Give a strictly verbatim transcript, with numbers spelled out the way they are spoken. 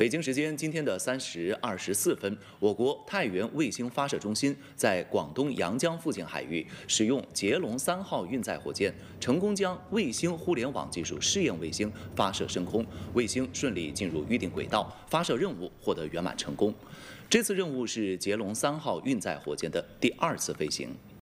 北京时间今天的三时二十四分，我国太原卫星发射中心在广东阳江附近海域使用捷龙三号运载火箭，成功将卫星互联网技术试验卫星发射升空，卫星顺利进入预定轨道，发射任务获得圆满成功。这次任务是捷龙三号运载火箭的第二次飞行。